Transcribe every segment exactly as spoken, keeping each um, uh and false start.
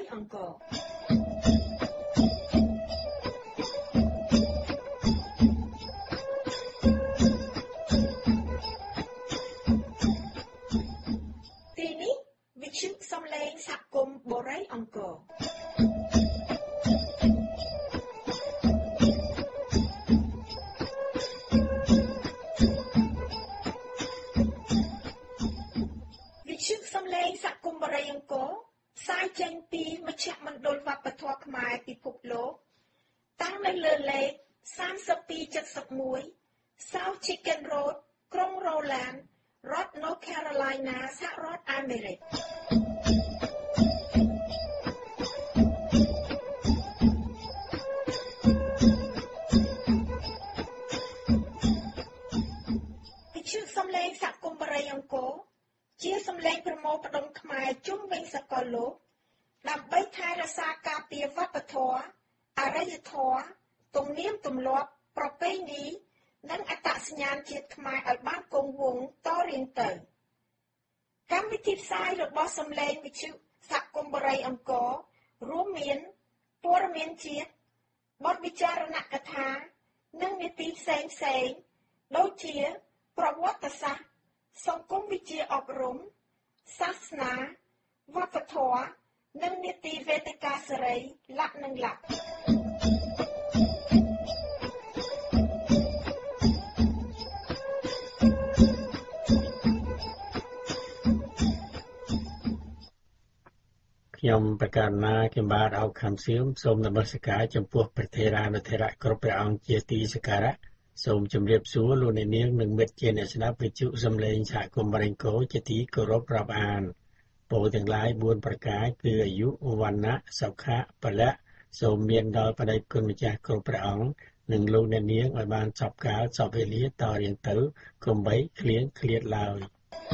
អង្គរទីនេះវិទ្យុសំឡេងសហគមន៍បូរីអង្គរផ្សាយចេញពីមជ្ឈមណ្ឌលវប្បធម៌ខ្មែរពិភពលោកតាំងនៅលើលេខសាមសិបពីរចិតសិបមួយ South Chicken Road ក្រុង Roland រដ្ឋ North Carolina សហរដ្ឋអាមេរិកវិទ្យុសំឡេងសហគមន៍បរិយអង្គរជាសំឡេងប្រមូលផ្ដុំខ្មែរជុំវិញសកលលោកដើម្បីថែរក្សាការពារវប្បធម៌អរិយធម៌ទំនៀមទម្លាប់ប្រពៃណីនិងអត្តសញ្ញាណជាតិខ្មែរឲ្យបានគង់វង្សតរៀងទៅកម្មវិធីផ្សាយរបស់សំឡេងវិទ្យុសហគមន៍បរិយអង្គររួមមានព័ត៌មានជាតិបទវិចារណកថានិងនីតិផ្សេងផ្សេងដូចជាប្រវត្តិសាស្ត្រសង្គមវិទ្យាអប់រំសាសនាវប្បធម៌និងនីតិវេទិកាសេរីលក្ខនិងលក្ខខ្ញុំប្រកាសណាខ្ញុំបាទអោកខំសៀមសូមនមស្ការចំពោះព្រះថេរានុថេរៈគ្រប់ព្រះអង្គជាទីសក្ការៈសូមជម្រាបសួរលោកអ្នកនាងនិងមិត្តជាអ្នកស្ដាប់វិទ្យុសំឡេងសហគមន៍បរិង្គោជាទីគោរពរាប់អានពោលទាំងឡាយបួនប្រការគឺអាយុវណ្ណៈសុខៈពលៈសូមមានដល់បដិគុណម្ចាស់គ្រប់ព្រះអង្គនិងលោកអ្នកនាងឲ្យបានសពកាលសពវេលាតរៀងទៅកុំបីឃ្លៀងឃ្លាតឡើយ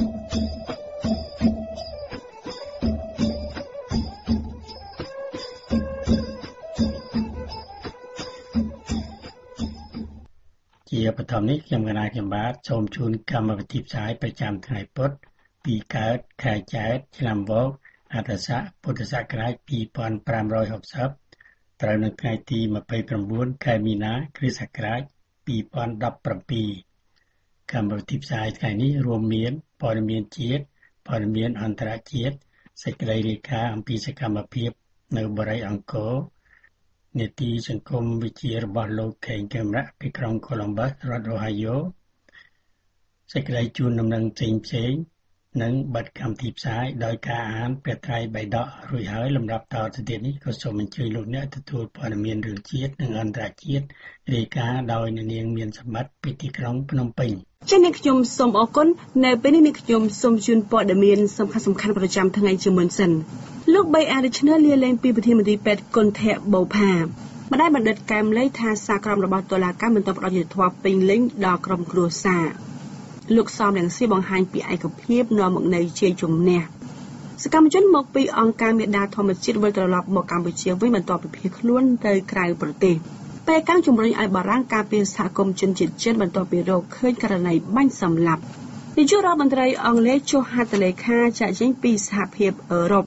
ជាបឋមនេះខ្ញុំកណាខ្ញុំបាទសូមជូនកម្មវិធីផ្សាយប្រចាំថ្ងៃពុធពីកើតខែចែកឆ្នាំវកអត្តស័កពុទ្ធសករាជពីរពាន់ប្រាំរយហកសិបត្រូវនៅថ្ងៃទីម្ភៃប្រាំបួនខែមីនាគ្រិស្តសករាជពីរពាន់ដប់ប្រាំពីរកម្មវិធីផ្សាយថ្ងៃនេះរួមមានព័ត៌មានជាតិព័ត៌មានអន្តរជាតិសេចក្តីរាយការណ៍អំពីសកម្មភាពនៅបរិយអង្គរនីតិសង្គមវិទ្យារបស់លោកខេងកេមរៈពីក្រុង Columbus រដ្ឋ Ohio សេចក្តីជូនដំណឹងផ្សេងផ្សេងនិងប័ណ្ណកម្មវិធីផ្សាយដោយការអានព្រះត្រៃបិដករួចហើយលំដាប់តទៅទៀតនេះក៏សូមអញ្ជើញលោកអ្នកទទួលព័ត៌មានរឿងជាតិនិងអន្តរជាតិរាយការណ៍ដោយអ្នកនាងមានសម្បត្តិពីទីក្រុងភ្នំពេញចា៎អ្នកខ្ញុំសូមអរគុណនៅពេលនេះអ្នកខ្ញុំសូមជូនព័ត៌មានសំខាន់សំខាន់ប្រចាំថ្ងៃជាមុនសិនលោកបីអារិឈ្នើលាលែងពីប្រធានមន្ត្រីពេទ្យគុណធៈបូផាម្ដាយបណ្ឌិតកែមលីថាសារក្រមរបស់តុលាការមិនទាន់ផ្ដល់យុត្តិធម៌ពេញលេញដល់ក្រុមគ្រួសារលោកសំរងស៊ីបង្ហាញពីឯកភាពនាំមកនៅជ័យជំនះសកម្មជនមកពីអង្គការមេដាធម្មជាតិវិលត្រឡប់មកកម្ពុជាវិញបន្ទាប់ពីភៀសខ្លួនទៅក្រៅប្រទេសពេលកាំងជំរុញឲ្យបារាំងការពារសហគមន៍ជនជាតិចិនបន្ទាប់ពីរកឃើញករណីបាញ់សម្លាប់នាយករដ្ឋមន្ត្រីអង់គ្លេសចុះហត្ថលេខាចាក់ចេញពីសហភាពអឺរ៉ុប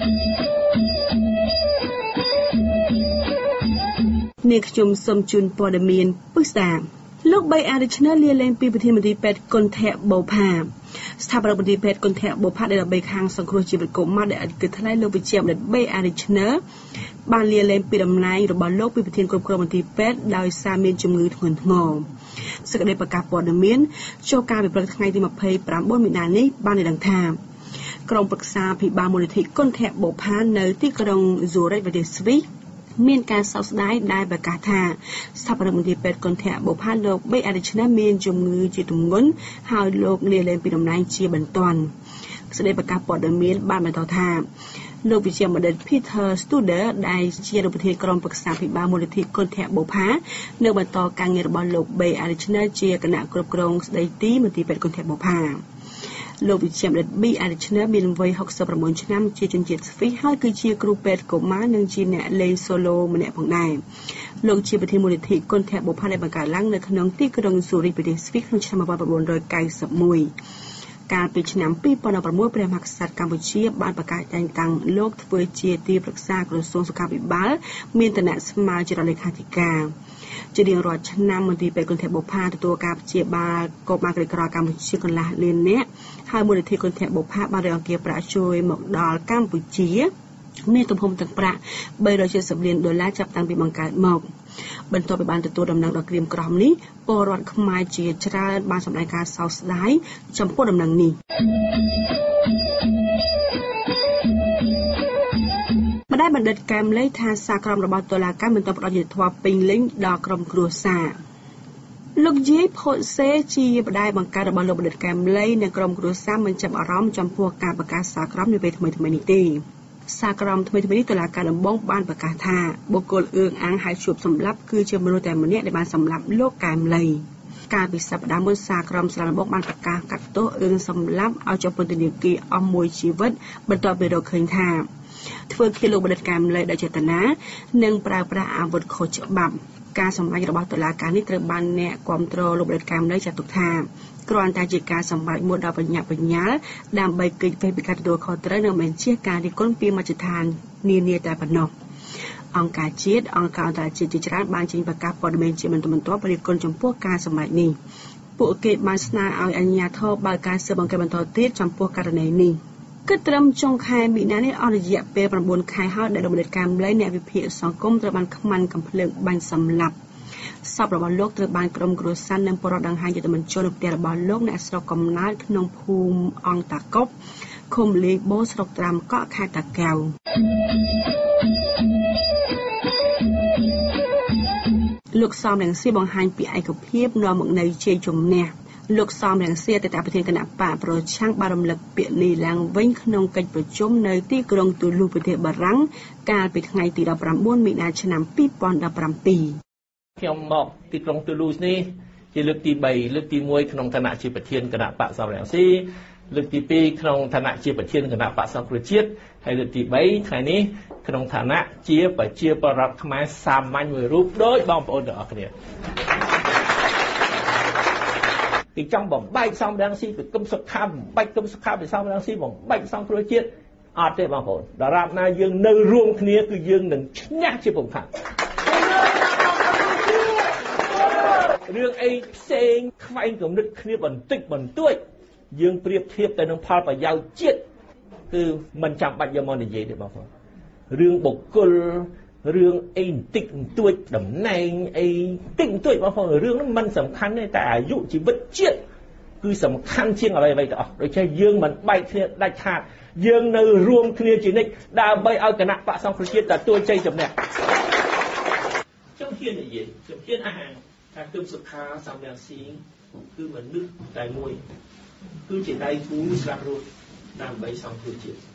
នេះខ្ញុំសូមជូនព័ត៌មានពិស្ដាលោកបីអារិឈ្នើលាលែងពីប្រធានមន្ត្រីពេទ្យគុណធៈបូផាស្ថាបនិកមន្ត្រីពេទ្យគុណធៈបូផាដែលដើម្បីខាងសង្គ្រោះជីវិតកុមារដែលគឺថ្លែងលោកវិជ្ជាបណ្ឌិតបីអារិឈ្នើបានលាលែងពីតំណែងរបស់លោកពីប្រធានគ្រប់គ្រងមន្ត្រីពេទ្យដោយសារមានជំងឺធ្ងន់ធ្ងរសេចក្តីប្រកាសព័ត៌មានចូលការពិព្រឹកថ្ងៃទីម្ភៃប្រាំបួនមីនានេះបានឲ្យដឹងថាក្រុមប្រឹក្សាភិបាលមូលនិធិគុណធៈបូផានៅទីក្រុងហ្ស៊ូរិចប្រទេសស្វីសមានការសោកស្ដាយដែលប្រកាសថាស្ថាបនិកមន្ត្រីពេទ្យគុណធៈបូផាលោកបីអារិឈ្នើមានជំងឺជាទម្ងន់ហើយលោកលាលែងពីតំណែងជាបន្ទាន់សេចក្តីប្រកាសព័ត៌មានបានបន្តថាលោកវិជ្ជាបណ្ឌិត Peter Studer ដែលជារដ្ឋប្រធានក្រុមប្រឹក្សាភិបាលមូលនិធិគុណធៈបូផានៅបន្តការងាររបស់លោកបីអារិឈ្នើជាគណៈគ្រប់គ្រងស្ដីទីមន្ត្រីពេទ្យគុណធៈបូផាលោកវិជ្ជាបណ្ឌិត B អារិឈ្នើមានវ័យហុកសិបប្រាំបួនឆ្នាំជាជនជាតិស្វីសហើយគឺជាគ្រូពេទ្យកុមារនិងជាអ្នកលេងសូឡូម្នាក់ផងដែរលោកជាប្រធានមូលនិធិគុណធៈបូផាដែលបង្កើតឡើងនៅក្នុងទីក្រុងស៊ូរិចប្រទេសស្វីសក្នុងឆ្នាំmột nghìn chín trăm chín mươi mốt ការពីឆ្នាំពីរពាន់ដប់ប្រាំមួយព្រះមហាក្សត្រកម្ពុជាបានប្រកាសតែងតាំងលោកធ្វើជាទីប្រឹក្សាក្រសួងសុខាភិបាលមានឋានៈស្មើជារដ្ឋលេខាធិការជារៀងរាល់ឆ្នាំមន្ទីរពេទ្យគន្ធបុប្ផាទទួលការព្យាបាលកុមារក្រីក្រកម្ពុជាកន្លះលាននាក់ហើយមូលនិធិគន្ធបុប្ផាបានរកអង្គាប្រាក់ជួយមកដល់កម្ពុជាមានទំហំទាំងប្រាក់បីរយជាសិបលានដុល្លារចាប់តាំងពីបង្កើតមកបន្ទាប់ពីបានទទួលដំណឹងដល់ក្រៀមក្រំនេះពលរដ្ឋខ្មែរជាច្រើនបានសម្ដែងការសោកស្ដាយចំពោះដំណឹងនេះម្ដាយបណ្ឌិតកែមលីថាសារក្រមរបស់តុលាការមិនទាន់ផ្ដល់យុត្តិធម៌ពេញលេញដល់ក្រុមគ្រួសារលោកយាយផូសេជាម្ដាយបង្កើតរបស់លោកបណ្ឌិតកែមលីនិងក្រុមគ្រួសារមិនចាប់អារម្មណ៍ចំពោះការប្រកាសសារក្រមនាពេលថ្មីៗនេះទេសារក្រមថ្មីៗនេះតុលាការដំបងបានប្រកាសថាបុគ្គលអឿងអាងហើយជួបសម្លាប់គឺជាមនុស្សតែម្នាក់ដែលបានសម្លាប់លោកកែមលីកាលពីសប្តាហ៍មុនសារក្រមស្រុកដំបងបានប្រកាសកាត់ទោសអឿងសម្លាប់ឲ្យជាប់ពន្ធនាគារអស់មួយជីវិតបន្ទាប់ពីរកឃើញថាធ្វើឃាតលោកបណ្ឌិតកែមលីដោយចេតនានិងប្រើប្រាស់អាវុធខុសច្បាប់ការសម្ដែងរបស់តុលាការនេះត្រូវបានអ្នកគាំទ្រលោកបណ្ឌិតកែមលីចាត់ទុកថាគ្រាន់តែជាការសម្ដែងមួយដល់បញ្ញាបញ្ញាលដើម្បីគេចវេពីការទទួលខុសត្រូវនិងមិនជាការរិះគន់ពីមជ្ឈដ្ឋាននានាតែប៉ុណ្ណោះអង្គការជាតិអង្គការអន្តរជាតិជាច្រើនបានចេញប្រកាសព័ត៌មានជាបន្តបន្ទាប់រិះគន់ចំពោះការសម្ដែងនេះពួកគេបានស្នើឲ្យអាជ្ញាធរបើកការស៊ើបអង្កេតបន្តទៀតចំពោះករណីនេះគិតត្រឹមចុងខែមីនានេះអស់រយៈពេលប្រាំបួនខែហើយដែលលោកបណ្ឌិតកែមលីអ្នកវិភាគសង្គមត្រូវបានខ្មាន់កំភ្លើងបាញ់សម្លាប់សពរបស់លោកត្រូវបានក្រុមគ្រួសារនិងពលរដ្ឋដង្ហែយុទ្ធមញ្ជនៅផ្ទះរបស់លោកអ្នកស្រុកកំណើតក្នុងភូមិអង្គតាកុបឃុំលីបូស្រុកត្រាំកក់ខេត្តតាកែវលោកសំរងសៀបង្ហាញពីឯកភាពនាំមកនៅជ័យជំនះលោកសំរងសៀតេតប្រធានគណៈបកប្រឆាំងបានរំលឹកពាក្យនេះឡើងវិញក្នុងកិច្ចប្រជុំនៅទីក្រុងទូលូប្រទេសបារាំងកាលពីថ្ងៃទីដប់ប្រាំបួនមីនាឆ្នាំពីរពាន់ដប់ប្រាំពីរខ្ញុំមកទីក្រុងទូលូសនេះជាលើកទីបីលើកទីមួយក្នុងឋានៈជាប្រធានគណៈបកសំរងស៊ីលើកទីពីរក្នុងឋានៈជាប្រធានគណៈបកសង្គ្រោះជាតិហើយលើកទីបីថ្ងៃនេះក្នុងឋានៈជាប្រជាពលរដ្ឋខ្មែរសាមញ្ញមួយរូបដោយបងប្អូនទាំងអស់គ្នាទីចង់បំបែកសំរងស៊ីពីគុំសុខាបំបែកគុំសុខាពីសំរងស៊ីបំបែកសង្គ្រោះជាតិអត់ទេបងប្អូនដរាបណាយើងនៅរួមគ្នាគឺយើងនឹងឈ្នះជាពុំខាតរឿងអីផ្សេងខ្វែងគំនិតគ្នាបន្តិចបន្តួចយើងប្រៀបធៀបទៅនឹងផលប្រយោជន៍ជាតិគឺមិនចាំបាច់យកមកនិយាយទេបងប្អូនរឿងបុគ្គលរឿងអីបន្តិចបន្តួចតំណែងអីបន្តិចបន្តួចបងប្អូនរឿងហ្នឹងមិនសំខាន់ទេតែអាយុជីវិតជាតិគឺសំខាន់ជាងអ្វីៗទាំងអស់ដូច្នេះយើងមិនបែកគ្នាដាច់ខាតយើងនៅរួមគ្នាជានិច្ចដើម្បីឲ្យគណៈបក្សសង្គ្រោះជាតិទទួលជ័យជំនះខ្ញុំហ៊ាននិយាយខ្ញុំហ៊ានអះអាងថាគឹមសុខាសំរងស៊ីគឺមនុស្សតែមួយគឺជាដៃគូស្លាប់រស់ដើម្បីសង្គ្រោះជាតិ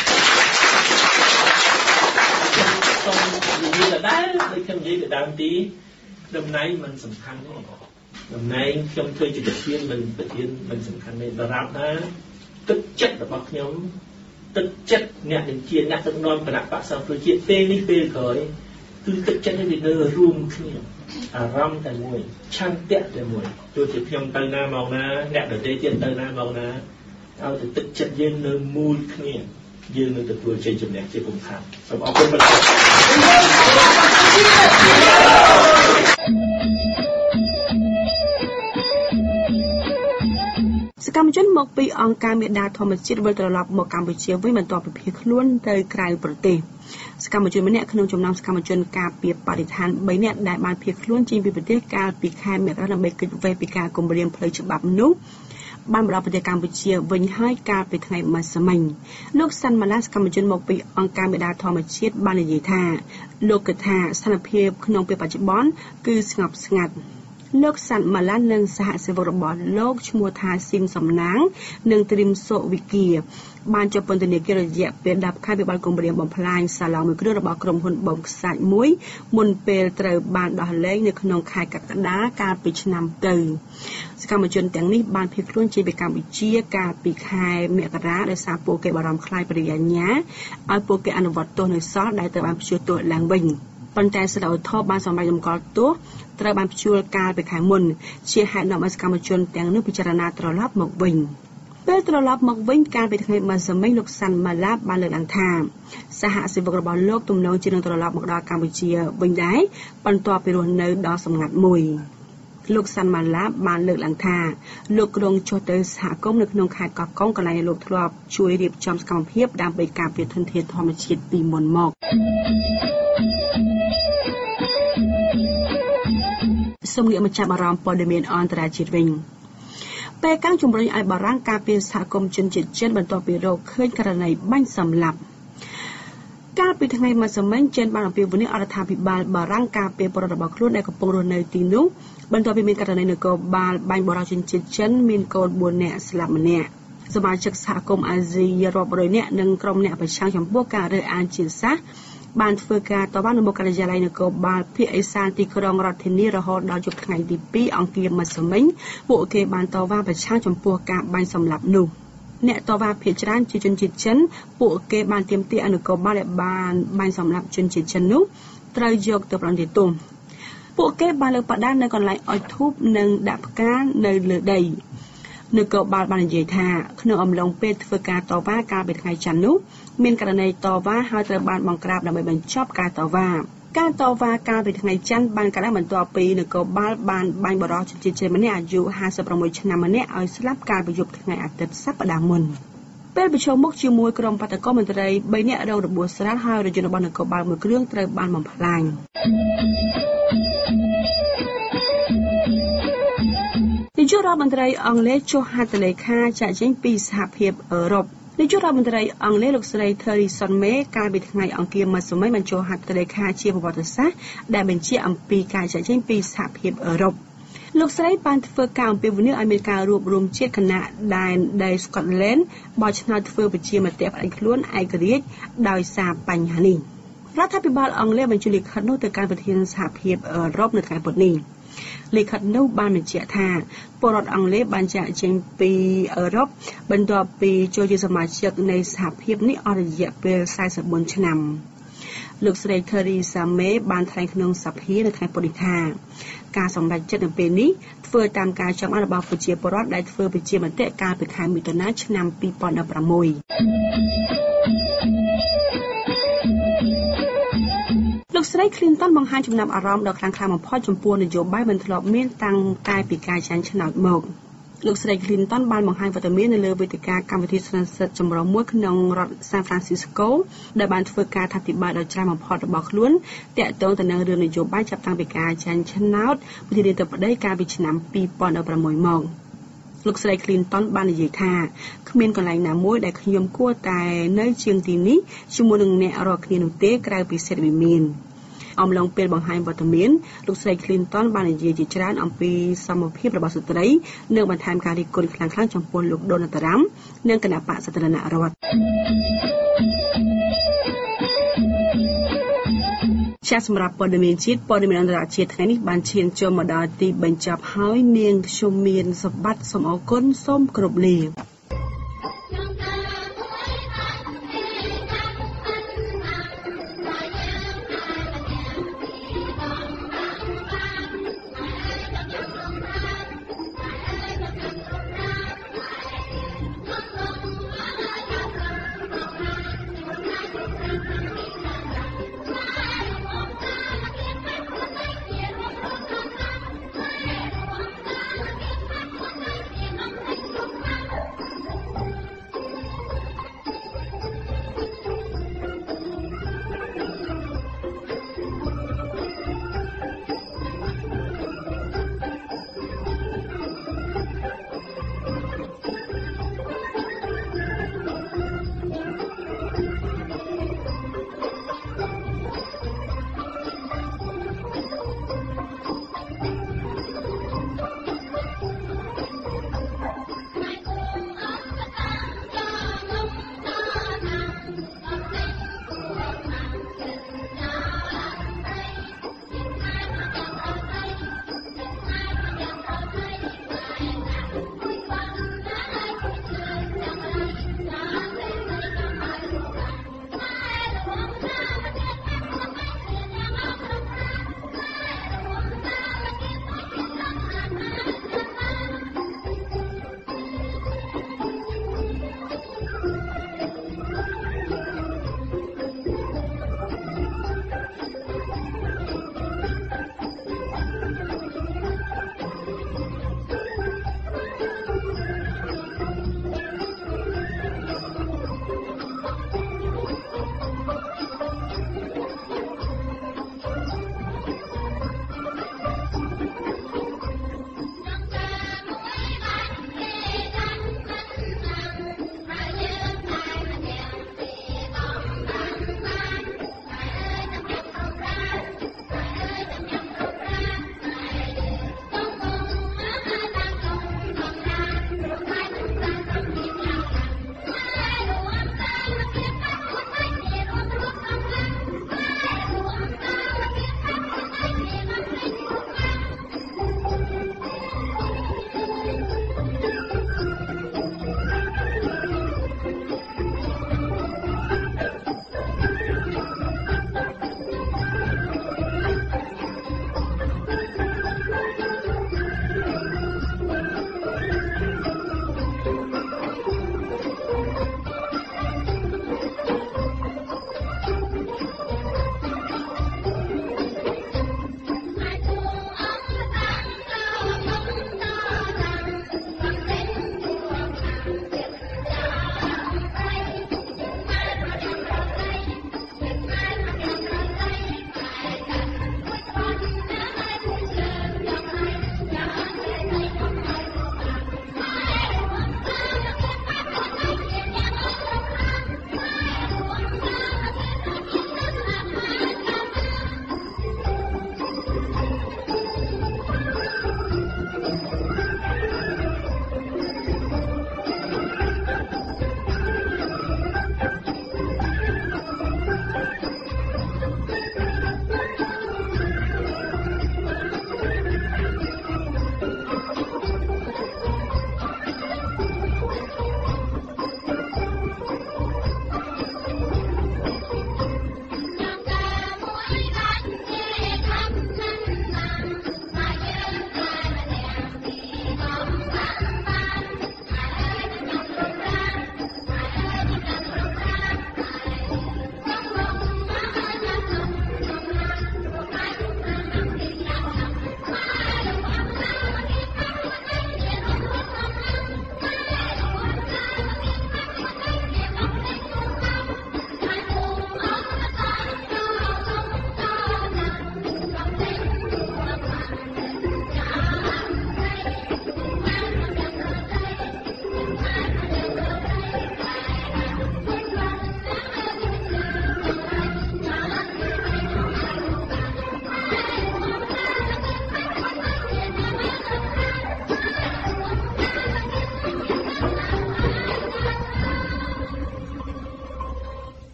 សូមនិយាយដដែលដូចខ្ញុំនិយាយទៅដើមទីតំណែងមិនសំខាន់ទេតំណែងខ្ញុំធ្វើជាប្រធានមិនប្រធានមិនសំខាន់ទេដរាបណាទឹកចិត្តរបស់ខ្ញុំទឹកចិត្តអ្នកបញ្ជាអ្នកដឹកនាំគណៈបក្សសង្គ្រោះជាតិពេលនេះពេលក្រោយគឺទឹកចិត្តនេះនៅរួមគ្នាអារម្មណ៍តែមួយឆន្ទៈតែមួយទោះជាខ្ញុំទៅណាមកណាអ្នកដទៃទៀតទៅណាមកណាឲ្យតែទឹកចិត្តយើងនៅមូលគ្នាយើងនឹងទទួលជ័យជំនះជាពុំខាតសូមអរគុណបងសកម្មជនមកពីអង្គការមេដាធម្មជាតិវិលត្រឡប់មកកម្ពុជាវិញបន្ទាប់ពីភៀសខ្លួនទៅក្រៅប្រទេសសកម្មជនម្នាក់ក្នុងចំណោមសកម្មជនការពារបរិស្ថានបីនាក់ដែលបានភៀសខ្លួនចេញពីប្រទេសកាលពីខែមករាដើម្បីគេចវេសពីការគំរាមផ្លូវច្បាប់នោះបានមកដល់ប្រទេសកម្ពុជាវិញហើយកាលពីថ្ងៃម្សិលមិញលោកសាន់ម៉ាឡាសកម្មជនមកពីអង្គការមេដាធម្មជាតិបាននិយាយថាលោកគិតថាស្ថានភាពក្នុងពេលបច្ចុប្បន្នគឺស្ងប់ស្ងាត់លោកសាន់ម៉ាឡានិងសហសេវករបស់លោកឈ្មោះថាស៊ីមសំណាងនិងត្រីមសូវិគាបានជាប់ពន្ធនាគាររយៈពេលដប់ខែពីបទគំរាមបំផ្លាញសាឡុងមួយគ្រឿងរបស់ក្រុមហ៊ុនបូមខ្សាច់មួយមុនពេលត្រូវបានដោះលែងនៅក្នុងខែកក្កដាកាលពីឆ្នាំទៅសកម្មជនទាំងនេះបានភៀសខ្លួនចេញពីកម្ពុជាកាលពីខែមករាដោយសារពួកគេបារម្ភខ្លាចបរិយាញ្ញាឲ្យពួកគេអនុវត្តទោសនៅសល់ដែលត្រូវបានព្យួរទោសឡើងវិញប៉ុន្តែសាលាឧទ្ធរបានសម្រេចរំកិលទោសត្រូវបានព្យួរកាលពីខែមុនជាហេតុនាំឲ្យសកម្មជនទាំងនោះពិចារណាត្រឡប់មកវិញពេលត្រឡប់មកវិញការពីថ្ងៃម្សិលមិញលោកសាន់ម៉ាឡាបានលើកឡើងថាសហជីវករបស់លោកទំនងជានឹងត្រឡប់មកដល់កម្ពុជាវិញដែរបន្ទាប់ពីរស់នៅដល់សម្ងាត់មួយលោកសាន់ម៉ាឡាបានលើកឡើងថាលោកក្រុងចុះទៅសហគមន៍នៅក្នុងខេត្តកោះកុងកន្លែងលោកធ្លាប់ជួយរៀបចំសកម្មភាពដើម្បីការពារធនធានធម្មជាតិពីមុនមកសូមងាកមកចាប់អារម្មណ៍ព័ត៌មានអន្តរជាតិវិញពេលកាំងជំរុញឲ្យបារាំងការពារសហគមន៍ជនជាតិចិនបន្ទាប់ពីរកឃើញករណីបាញ់សម្លាប់កាលពីថ្ងៃម្សិលមិញចិនបានអំពាវនាវអរដ្ឋាភិបាលបារាំងការពារពលរដ្ឋរបស់ខ្លួនដែលកំពុងរស់នៅទីនោះបន្ទាប់ពីមានករណីនគរបាលបាញ់បរិយាជនជាតិចិនមានកូនបួននាក់ស្លាប់ម្នាក់សមាជិកសហគមន៍អាស៊ីរាប់រយនាក់និងក្រុមអ្នកប្រឆាំងចំពោះការរើសអើងជាតិសាសន៍បានធ្វើការតវ៉ានៅមុខការិយាល័យនគរបាលភាគឦសានទីក្រុងរដ្ឋធានីរហូតដល់យប់ថ្ងៃទីពីរអង្គារម្សិលមិញពួកគេបានតវ៉ាប្រឆាំងចំពោះការបាញ់សម្លាប់នោះអ្នកតវ៉ាភាគច្រើនជាជនជាតិចិនពួកគេបានទាមទារឲ្យនគរបាលដែលបានបាញ់សម្លាប់ជនជាតិចិននោះត្រូវយកទៅប្រន្ទាទោសពួកគេបានលើកបដានៅកន្លែងអុជធូបនិងដាក់ផ្កានៅលើដីនគរបាលបាននិយាយថាក្នុងអំឡុងពេលធ្វើការតវ៉ាកាលពីថ្ងៃច័ន្ទនោះមានករណីតវ៉ាហើយត្រូវបានបង្ក្រាបដើម្បីបញ្ចប់ការតវ៉ាការតវ៉ាកាលពីថ្ងៃច័ន្ទបានកើតឡើងបន្ទាប់ពីនគរបាលបានបាញ់បរិយាជនជាតិចិនម្នាក់អាយុห้าสิบหกឆ្នាំម្នាក់ឲ្យស្លាប់កាលពីយប់ថ្ងៃអាទិត្យសប្តាហ៍មុនពេលប្រជុំមុខជាមួយក្រុមបាតកោមន្ត្រីបីនាក់រងរបួសស្រាលហើយរថយន្តរបស់នគរបាលមួយគ្រឿងត្រូវបានបំផ្លាញនាយករដ្ឋមន្ត្រីអង់គ្លេសចុះហត្ថលេខាចាក់ចេញពីសហភាពអឺរ៉ុបនាយករដ្ឋមន្ត្រីអង់គ្លេសលោកស្រី Theresa May កាលពីថ្ងៃអង្គារម្សិលមិញបានចុះហត្ថលេខាជាប្រវត្តិសាស្ត្រដែលបញ្ជាក់អំពីការចាក់ចេញពីសហភាពអឺរ៉ុបលោកស្រីបានធ្វើការអំពាវនាវឲ្យមានការរួបរวมជាតិគណៈដែនដី Scotland បោះឆ្នោតធ្វើប្រជាមតិផ្ដាច់ខ្លួនឯករាជ្យដោយសារបញ្ហានេះរដ្ឋាភិបាលអង់គ្លេសបញ្ជូនលិខិតនោះទៅកាន់ប្រធានសហភាពអឺរ៉ុបនៅថ្ងៃពុធនេះលិខិតនោះបានបញ្ជាក់ថាពលរដ្ឋអង់គ្លេសបានចាកចេញពីអឺរ៉ុបបន្ទាប់ពីចូលជាសមាជិកនៃសហភាពនេះអស់រយៈពេល四十四ឆ្នាំលោកស្រី Theresa May បានថ្លែងក្នុងសភានៅថ្ងៃពុធនេះថាការសម្រេចចិត្តនៅពេលនេះធ្វើតាមការចង់បានរបស់ប្រជាពលរដ្ឋដែលធ្វើប្រជាមតិកាលពីខែមិថុនាឆ្នាំពីរពាន់ដប់ប្រាំមួយលោកស្រី Clinton បង្ហាញចំណាប់អារម្មណ៍ដ៏ខ្លាំងក្លាបំផុតចំពោះនយោបាយមិនធ្លាប់មានតាំងតែពីការចាញ់ឆ្នោតមកលោកស្រី Clinton បានបង្ហាញវត្តមាននៅលើវេទិកាកម្មវិធីសន្និសីទចម្រុះមួយក្នុងរដ្ឋ San Francisco ដែលបានធ្វើការថាធិប្បាយដ៏ច្រើនបំផុតរបស់ខ្លួនទាក់ទងទៅនឹងរឿងនយោបាយចាប់តាំងពីការចាញ់ឆ្នោតប្រធានាធិបតីកាលពីឆ្នាំពីរពាន់ដប់ប្រាំមួយមកលោកស្រី Clinton បាននិយាយថាគ្មានកន្លែងណាមួយដែលខ្ញុំគួរតែនៅជាងទីនេះជាមួយនឹងអ្នករាល់គ្នានោះទេក្រៅពីសិទ្ធិវិមានអំឡុងពេលបង្ហាញវត្តមានលោកស្រី Clinton បាននិយាយជាច្រើនអំពីសមភាពរបស់ស្ត្រីនិងបន្ថែមការរិះគន់ខ្លាំងៗចំពោះលោក Donald Trump និងគណៈបក្សសាធារណរដ្ឋជាសម្រាប់ព័ត៌មានជាតិព័ត៌មានអន្តរជាតិថ្ងៃនេះបានឈានចូលមកដល់ទីបញ្ចប់ហើយនាងខ្ញុំមានសម្បត្តិសូមអរគុណសូមគោរពលា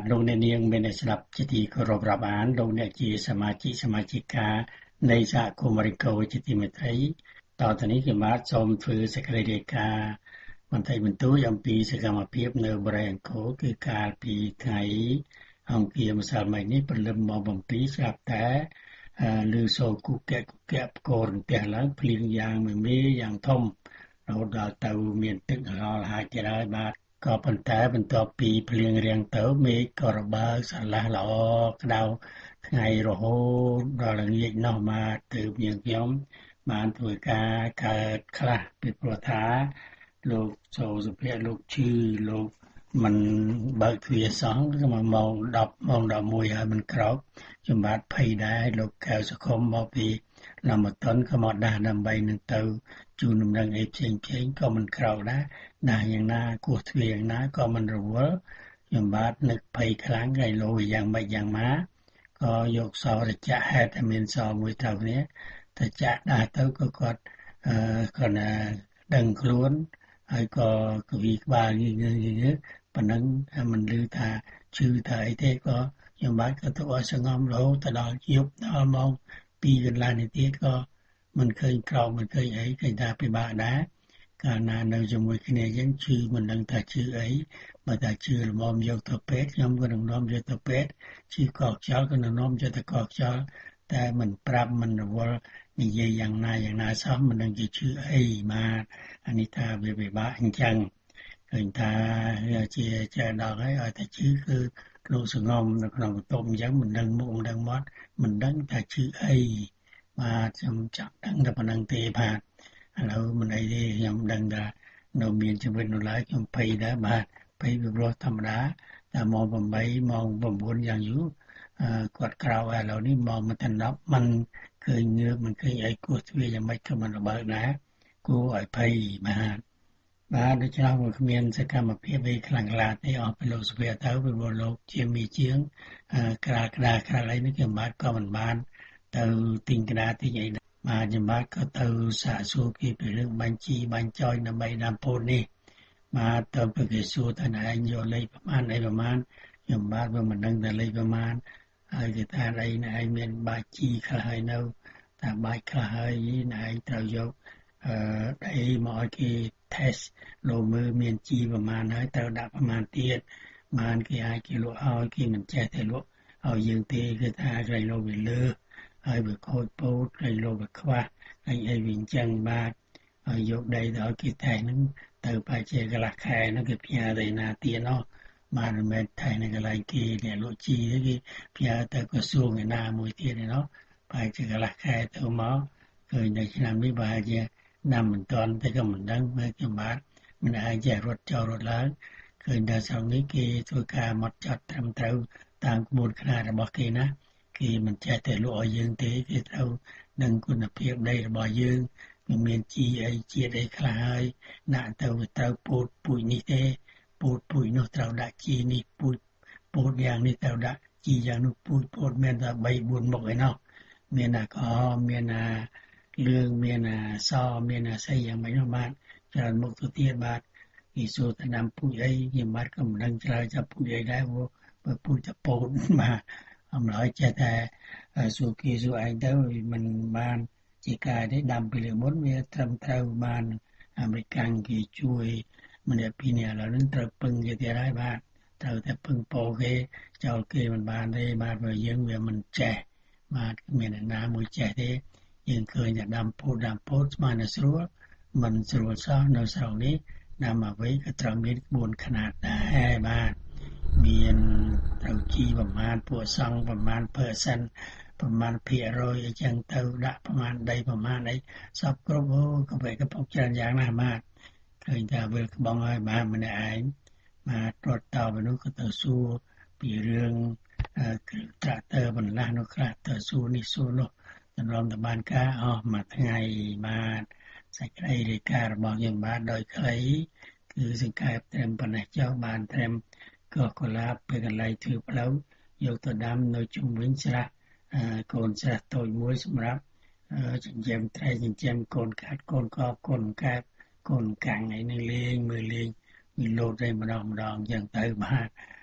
លោកអ្នកនាងមានស្ដាប់ជាទីគោរពរាប់អានលោកអ្នកជាសមាជិកសមាជិកានៃសហគមន៍រិកូជាទីមេត្រីតទៅនេះខ្ញុំបាទសូមធ្វើសេចក្តីរាយការណ៍បន្តិចបន្តួចអំពីសកម្មភាពនៅបរិយាអង្គរគឺកាលពីថ្ងៃអង្គារម្សិលមិញនេះព្រលឹមម៉ោងbảyស្រាប់តែឮសូរគូកែគូកែផ្គររន្ទះឡើងភ្លៀងយ៉ាងមមេយ៉ាងធំរហូតដល់ទៅមានទឹកហល់ហាច់ទៅហើយបាទក៏ប៉ុន្តែបន្ទាប់ពីភ្លៀងរាំងទៅមេឃក៏របើកស្រឡះល្អក្តៅថ្ងៃរហូតដល់ល្ងាចនោះបាទទើបយើងខ្ញុំបានធ្វើការកើតខ្លះពីព្រោះថាលោកសូសុភ័ក្រលោកឈឺលោកมันបើកទ្វារសោះមកម៉ោងដប់ម៉ោងដប់មួយហើយมันក្រោកខ្ញុំបាទភ័យដែរលោកកៅសុខុមមកពីឡំតនក៏មកដាស់ដើម្បីនឹងទៅជូនដំណឹងអីផ្សេងផ្សេងក៏มันក្រោកដែរដាស់យ៉ាងណាគោះទ្វារយ៉ាងណាក៏มันរវល់ខ្ញុំបាទនឹកភ័យខ្លាំងហើយលោយ៉ាងម៉េចយ៉ាងម៉ាក៏យកសរចៈហេតុតែមានសរមួយត្រូវគ្នាតែចាក់ដាស់ទៅក៏គាត់អឺគាត់ណាដឹងខ្លួនហើយក៏កវីក្បាលងឿងៗប៉ុណ្ណឹងមិនឮថាឈឺថាអីទេក៏ខ្ញុំបាទក៏ទៅឲ្យសងំរហូតទៅដល់យប់ដល់ម៉ោងពីរកន្លះនេះទៀតក៏មិនឃើញក្រោកមិនឃើញអីឃើញថាពិបាកដែរកាលណានៅជាមួយគ្នាយើងឈឺមិនដឹងថាឈឺអីបើថាឈឺល្មមយកទៅពេទ្យខ្ញុំក៏នឹងនាំយកទៅពេទ្យឈឺកកខ្យល់ក៏នឹងនាំយកទៅកកខ្យល់តែមិនប្រាប់មិនរវល់និយាយយ៉ាងណាយ៉ាងណាសោះមិនដឹងជាឈឺអីបាទអានេះថាវាពិបាកអញ្ចឹងឃើញថាជាចេះដល់ហើយឲ្យតែឈឺគឺលោកសងំនៅក្នុងបន្ទប់អញ្ចឹងមិនដឹងមុខមិនដឹងមាត់មិនដឹងថាឈឺអីបាទខ្ញុំចាក់ដឹងតែប៉ុណ្ណឹងទេបាទឥឡូវមិនអីទេខ្ញុំដឹងថានៅមានជីវិតនៅឡើយខ្ញុំភ័យដែរបាទភ័យពីព្រោះធម្មតាតែម៉ោង八ម៉ោង៩យ៉ាងយូរអឺគាត់ក្រៅឥឡូវនេះម៉ោងមួយដល់ដប់มันឃើញងើបមិនឃើញអីគោះទ្វារយ៉ាងម៉េចក៏មិនរបើកដែរគួរឲ្យភ័យបាទបាទដូច្នេះវាគ្មានសកម្មភាពអីខ្លាំងក្លាទេអស់ពីលោកសុភ័ក្រទៅពីព្រោះលោកជាមីជាងអឺក្រាលក្រាលក្រាលអីនេះខ្ញុំបាទក៏មិនបានទៅទិញក្តារទិញអីបាទខ្ញុំបាទក៏ទៅសាកសួរគេពីរឿងបាញ់ជីបាញ់ចោយដើម្បីដាំពោតនេះបាទទៅពីគេសួរថាឯងយកលេខប្រមាណអីប្រមាណខ្ញុំបាទវាមិនដឹងថាលេខប្រមាណហើយគេថាអីណែឯងមានបាច់ជីខ្លះហើយនៅថាបាច់ខ្លះហើយណែឯងត្រូវយកអឺអីមកឲ្យគេ test លោកមើលមានជីប្រមាណហើយត្រូវដាក់ប្រមាណទៀតបានគេអាចគេលក់ឲ្យគេមិនចេះតែលក់ឲ្យយើងទេគឺថាក្រៃលោកវាលើហើយវាខូចពោតក្រៃលោកវាខ្វះហើយអីវាអញ្ចឹងបាទហើយយកដីទៅឲ្យគេតែហ្នឹងទៅប្រហែលជាកន្លះខែហ្នឹងគេផ្ញើទៅណាទៀតណោះបានមិនមែនតែនៅកន្លែងគេអ្នកលក់ជីគេផ្ញើទៅក្រសួងឯណាមួយទៀតឯណោះប្រហែលជាកន្លះខែទៅមកឃើញនៅឆ្នាំនេះប្រហែលជាដាំមិនទាន់តែក៏មិនដឹងមើលខ្ញុំបាទមិនអាចចេះរត់ចោលរត់ឡើងឃើញថាស្រុកនេះគេធ្វើការមកចាត់ត្រឹមត្រូវតាមក្បួនខ្នាតរបស់គេណាគេមិនចេះតែលក់ឲ្យយើងទេគេត្រូវនឹងគុណភាពដីរបស់យើងវាមានជីអីជាតិអីខ្លះហើយដាក់ទៅវាត្រូវពោតពូជនេះទេពោតពូជនោះត្រូវដាក់ជីនេះពូជពោតយ៉ាងនេះត្រូវដាក់ជីយ៉ាងនោះពូជពោតមានតែបីបួនមុខឯណោះមានអាក្រហមមានអាលឿងមានអាសមានអាស្អីយ៉ាងម៉េចនោះបាទច្រើនមុខទៅទៀតបាទគេសួរថាដាំពូជអីខ្ញុំបាទក៏មិនដឹងច្រើនថាពូជអីដែរព្រោះពូជតែពោតបាទអំឡោយចេះតែសួរគេសួរឯងទៅមិនបានជាការទេដាំពីលើមុនវាត្រឹមត្រូវបានអាមេរិកគេជួយម្នាក់ពីរនាក់ឥឡូវនេះត្រូវពឹងគេទៀតហើយបាទត្រូវតែពឹងពោគេចោលគេមិនបានទេបាទព្រោះយើងវាមិនចេះបាទគ្មានអ្នកណាមួយចេះទេយើងឃើញតែដាំពោតដាំពោតស្មានតែស្រួលមិនស្រួលសោះនៅស្រុកនេះដាំអ្វីក៏ត្រូវមានក្បួនខ្នាតដែរបាទមានត្រូវជីប្រមាណពួកសង្ឃប្រមាណ percent ប្រមាណភាគរយអីចឹងទៅដាក់ប្រមាណដីប្រមាណអីសពគ្រប់អូកបែកកពុកច្រើនយ៉ាងណាស់បាទឃើញថាវិលក្បងហើយបាទម្នាក់ឯងបាទរត់តទៅនោះក៏ទៅសួរពីរឿងគ្រឿងត្រាក់ទ័របន្លាស់នោះខ្លះទៅសួរនេះសួរនោះតម្រុំតបានការអស់មួយថ្ងៃបាទសេចក្តីរាយការណ៍របស់យើងបាទដោយខ្លីគឺសង្កេតត្រឹមប៉ុណ្ណេះចុះបានត្រឹមកោះកុលាបពេលកន្លែងធ្វើផ្លូវយកទៅដាំនៅជុំវិញស្រះកូនស្រះតូចមួយសម្រាប់ចិញ្ចឹមត្រីចិញ្ចឹមកូនកាត់កូនកបកូនកែបកូនកាំងអីនឹងលេងមើលលេងវាលោតទៅម្ដងម្ដងអញ្ចឹងទៅបាទ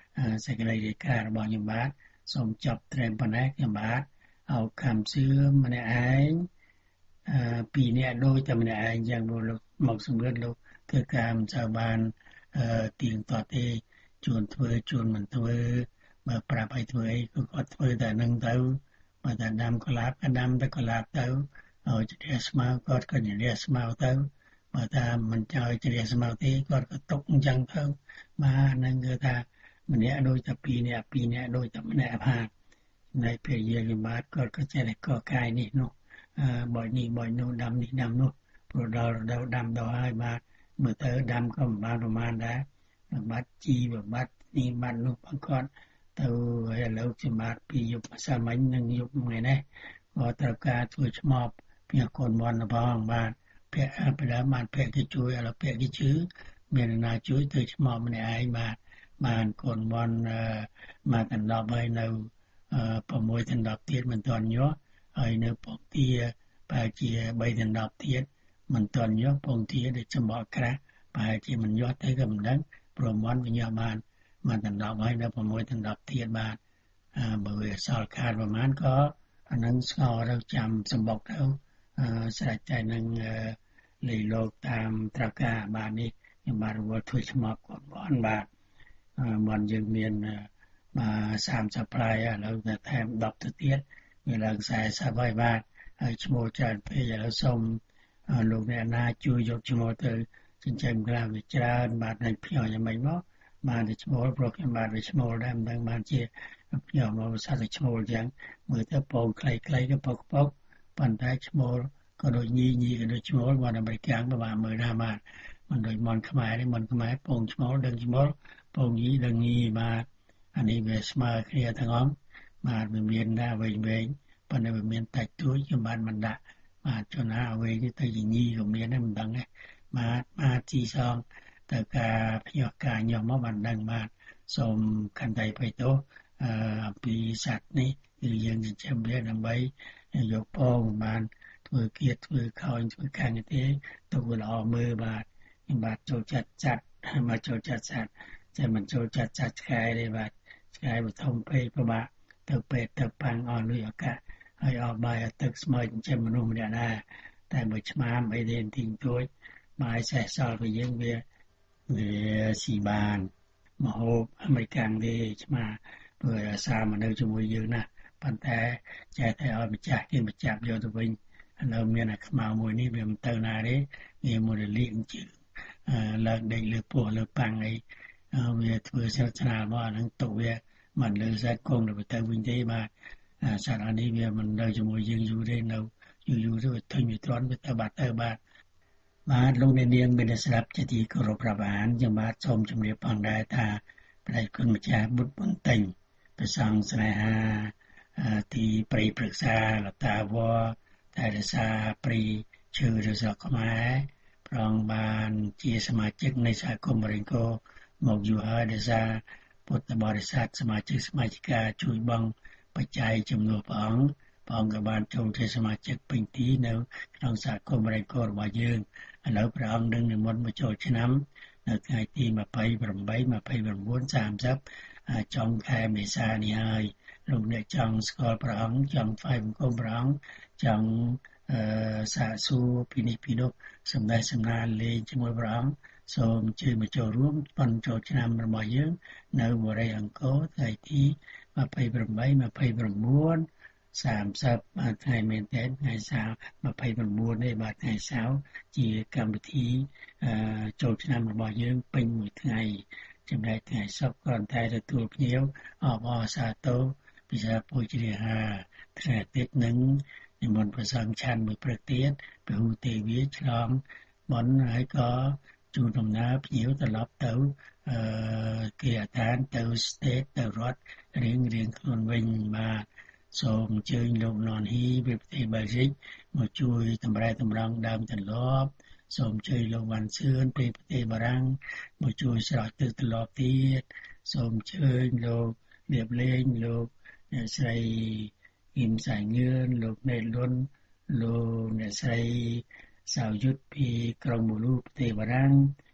សេចក្តីរាយការណ៍របស់ខ្ញុំបាទសូមចប់ត្រឹមប៉ុណ្ណេះខ្ញុំបាទអោខំសឿម្នាក់ឯងអឺពីរនាក់ដូចតែម្នាក់ឯងយ៉ាងលោកមកសម្រឿនលោកធ្វើការមិនសូវបានអឺទៀងទាត់ទេជួនធ្វើជួនមិនធ្វើបើប្រាប់ឲ្យធ្វើអីគឺគាត់ធ្វើតែនឹងទៅបើតែដាំកលាបក៏ដាំតែកលាបទៅឲ្យជ្រះស្មៅគាត់ក៏ជ្រះស្មៅទៅបើថាមិនចោលជ្រះស្មៅទេគាត់ក៏ຕົកអញ្ចឹងទៅបាទនឹងគឺថាម្នាក់ដូចតែពីរនាក់ពីរនាក់ដូចតែម្នាក់បាទនៅពេលយើងបាទគាត់ក៏ចេះតែកកាយនេះនោះអឺបើនេះបើនោះដាំនេះដាំនោះព្រោះដល់រដូវដាំដល់ហើយបាទមើលទៅដាំក៏មិនបានប្រមាណដែរបាទជីបាទនេះបាទនោះបង្កត់ទៅឥឡូវខ្ញុំបាទពីយប់ម្សិលមិញនិងយប់ថ្ងៃនេះក៏ត្រូវការជួយឆ្មប់ពីកូនមន់ផងបាទពាក់បដាបានពាក់គេជួយឥឡូវពាក់គេជឿមានណាជួយទៅឆ្មប់ម្នាក់ឯងបាទបានកូនមន់មកកណ្ដប់ហើយនៅអឺប្រមូលកណ្ដប់ទៀតមិនទាន់យោហើយនៅពងទាប្រហែលជាបីកណ្ដប់ទៀតមិនទាន់យោពងទាដែលចំបកក្រាស់ប្រហែលជាមិនយោទៅក៏មិនដឹងព្រមមន់វិញយោបានមកកណ្ដប់ហើយនៅប្រមូលកណ្ដប់ទៀតបាទអឺបើវាសល់ខាតប្រហែលក៏អានឹងស្ងោរទៅចាំសម្បុកទៅអឺស្រេចតែនឹងលីលោកតាមត្រកាបាទនេះខ្ញុំបាទរវល់ធ្វើឆ្មប់គាត់បងបាទអឺមិនយើងមានបាទសាមសិបផ្លែឥឡូវតែថែមដប់ទៅទៀតវាឡើងខ្សែសាប់ហើយបាទហើយឈ្មោះច្រើនពេកឥឡូវសូមលោកអ្នកណាជួយយកឈ្មោះទៅចិញ្ចឹមក្រាវាច្រើនបាទនៅផ្ញើយ៉ាងម៉េចមកបានតែឈ្មោះព្រោះខ្ញុំបាទវាឈ្មោះដែរមិនដឹងបានជាផ្ញើមកភាសាតែឈ្មោះយ៉ាងមើលទៅពងខ្លីៗក៏ពកពកប៉ុន្តែឈ្មោះក៏ដូចញីញីក៏ដូចឈ្មោះរបស់អាមេរិកក៏បានមើលណាបាទមិនដូចមន់ខ្មែរទេមន់ខ្មែរពងឈ្មោះដឹងឈ្មោះពងញីដឹងញីបាទអានេះវាស្មើគ្នាទាំងអស់បាទវាមានដែរវិញវិញប៉ុន្តែវាមានតាច់ទួយខ្ញុំបានមិនដាក់បាទចំណាអ្វីនេះទៅជាញីក៏មានដែរមិនដឹងទេបាទបាទជីសងតើការផ្ញើការញោមមកបានដឹងបាទសូមខន្តីបៃតោអឺអំពីសត្វនេះគឺយើងចិញ្ចឹមវាដើម្បីយកពងបានធ្វើគៀតធ្វើខោញធ្វើខាងទេទៅវាល្អមើលបាទខ្ញុំបាទចូលចិត្តចាត់មកចូលចិត្តសត្វតែមិនចូលចិត្តចាត់ឆ្កែទេបាទឆ្កែវាធំពេកពិបាកទៅពេទ្យទៅប៉ាំងអស់លុយឱកាសហើយអស់បាយទឹកស្មើចិញ្ចឹមមនុស្សម្នាក់ដែរតែមួយឆ្មាមអីទេទីងទួយបាយសេះសល់ពីយើងវាវាស៊ីបានមហូបអាមេរិកទេឆ្មាព្រោះអាសាមកនៅជាមួយយើងណាប៉ុន្តែចេះតែឲ្យម្ចាស់គេមកចាប់យកទៅវិញឥឡូវមានអាខ្មៅមួយនេះវាមិនទៅណាទេវាមកលៀងជើងអឺលើកដេកលើពោះលើប៉ាំងអីវាធ្វើសិលស្នាលមកអានឹងទុកវាមិនលើសាច់គង់ទៅទៅវិញទេបាទសត្វអានេះវាមិននៅជាមួយយើងយូរទេនៅយូរយូរទៅធុញវាទ្រាំវាទៅបាត់ទៅបាទបាទលោកអ្នកនាងមានស្រាប់ជាទីគោរពរាប់អានខ្ញុំបាទសូមជម្រាបផងដែរថាព្រះគុណម្ចាស់បុត្របន្ទិញព្រះសង្ឃស្នេហាទីព្រៃព្រឹក្សាលតាវតែរសាព្រៃឈើរសខ្មែរប្រងបានជាសមាជិកនៃសហគមន៍បរិង្គោមកយូរហើយដោយសារពុទ្ធបរិស័ទសមាជិកសមាជិកាជួយបង់បច្ច័យចំនួនព្រះអង្គព្រះអង្គក៏បានចូលជាសមាជិកពេញទីនៅក្នុងសហគមន៍បរិង្គោរបស់យើងឥឡូវព្រះអង្គនឹងនិមន្តមកចូលឆ្នាំនៅថ្ងៃទីยี่สิบแปด ยี่สิบเก้า สามสิบចុងខែមេសានេះហើយលោកអ្នកចង់ស្គាល់ព្រះអង្គចង់ថ្វាយបង្គំព្រះអង្គចង់អឺសាកសួរពីនេះពីនោះសម្ដែងសម្ដានលេងជាមួយព្រះអង្គសូមជើញមកចូលរួមប៉ុនចូលឆ្នាំរបស់យើងនៅបរិយាអង្គរថ្ងៃទីยี่สิบแปด ยี่สิบเก้า สามสิบថ្ងៃមែនតើថ្ងៃសៅរ៍ยี่สิบแปดនេះបាទថ្ងៃសៅរ៍ជាកម្មវិធីអឺចូលឆ្នាំរបស់យើងពេញមួយថ្ងៃចំណែកថ្ងៃសុក្រគ្រាន់តែទទួលភ្ញៀវអបអរសាទរពិសាពុជរិហាថ្ងៃអាទិត្យនឹងនិមន្តព្រះសង្ឃឆាន់មួយព្រឹកទៀតពហុទេវាឆ្លងបន់ហើយក៏ជួនដំណើរភ្ញៀវត្រឡប់ទៅអឺគេអតានទៅស្តេតទៅរដ្ឋរៀងរៀងខ្លួនវិញបាទសូមអញ្ជើញលោកននហ៊ីពីប្រទេសបែលហ្សិកមកជួយតម្រែតម្រង់ដើមទន្លាប់សូមអញ្ជើញលោកវ៉ាន់សឿនពីប្រទេសបារាំងមកជួយស្រោចទឹកទន្លាប់ទៀតសូមអញ្ជើញលោកលៀបលេងលោកអ្នកស្រីអ៊ីមសៃងឿនលោកណេតលុនលោកអ្នកស្រីសាវយុទ្ធពីក្រុងមូលូប្រទេសបារាំង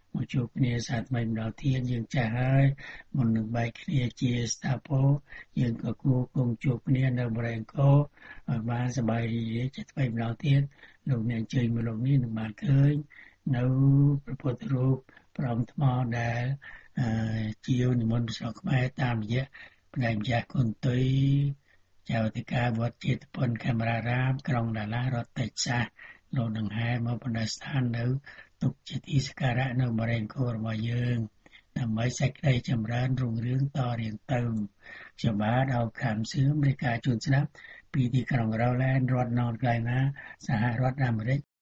មកជួបគ្នាសាថ្មីម្ដងទៀតយើងចាស់ហើយមុននឹងបែកគ្នាជាស្ថាពរយើងក៏គួរគង់ជួបគ្នានៅបរិយាកាសឲ្យបានសប្បាយរីករាយជាថ្មីម្ដងទៀតលោកអ្នកអញ្ជើញមកលោកនេះនឹងបានឃើញនៅព្រះពុទ្ធរូបប្រមថ្មដែលអឺជានិមន្តព្រះសង្ឃខ្មែរតាមរយៈផ្នែកម្ចាស់គុណទុយចៅអធិការវត្តចេតពុនកាមេរ៉ារាមក្រុងដាឡារដ្ឋតេក្សាសលោកនឹងហែមកបណ្ដស្ថាននៅទុកជាទីសក្ការៈនៅបរិយាកាសរបស់យើងដើម្បីសេចក្តីចម្រើនរុងរឿងតរៀងទៅខ្ញុំបាទអោខាំសឿមរាជការជួនស្ដាប់ពីទីក្រុងរ៉ូឡែនរដ្ឋ North Carolina សហរដ្ឋអាមេរិក